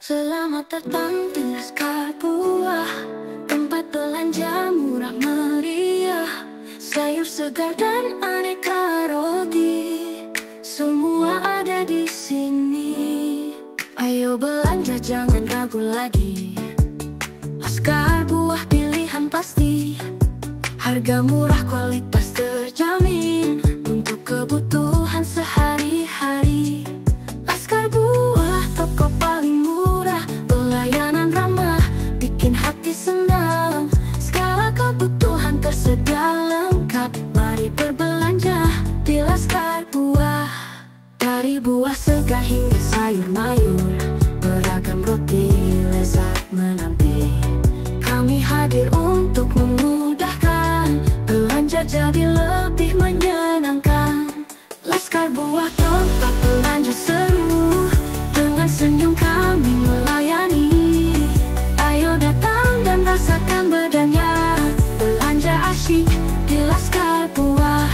Selamat datang di Laskar Buah, tempat belanja murah meriah, sayur segar dan aneka roti, semua ada di sini. Ayo belanja, jangan ragu lagi. Laskar Buah pilihan pasti, harga murah, kualitas terjamin untuk kebutuhan sehari-hari. Laskar Buah, toko paling murah, pelayanan ramah, bikin hati senang. Segala kebutuhan tersedia lengkap, mari berbelanja di Laskar Buah. Dari buah segar hingga sayur mayur, beragam roti lezat menanti. Kami hadir untuk memudahkan, belanja jadi lebih menyenangkan. Laskar Buah, tempat belanja seru, dengan senyum kami melayani. Ayo datang dan rasakan bedanya, belanja asyik di Laskar Buah.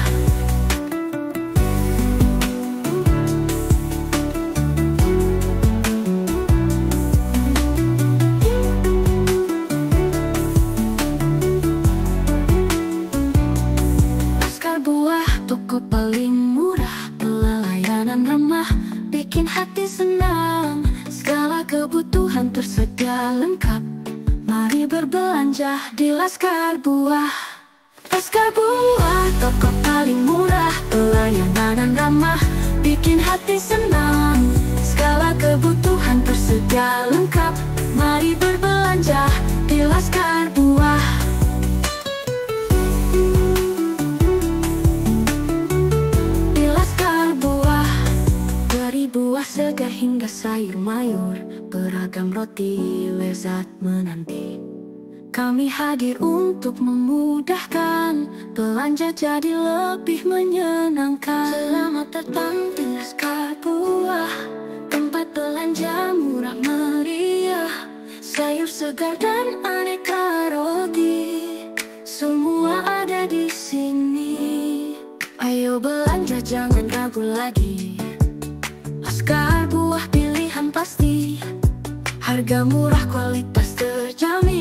Laskar Buah, toko paling murah, pelayanan ramah, bikin hati senang. Segala kebutuhan tersedia lengkap, mari berbelanja di Laskar Buah. Laskar Buah, toko paling murah, pelayanan ramah, bikin hati senang. Segala kebutuhan tersedia lengkap, mari berbelanja di Laskar Buah. Di Laskar Buah, dari buah segar hingga sayur mayur, beragam roti lezat menanti. Kami hadir untuk memudahkan, belanja jadi lebih menyenangkan. Selamat datang di Laskar Buah, tempat belanja murah meriah, sayur segar dan aneka roti, semua ada di sini. Ayo belanja, jangan ragu lagi. Laskar Buah pilihan pasti, harga murah, kualitas terjamin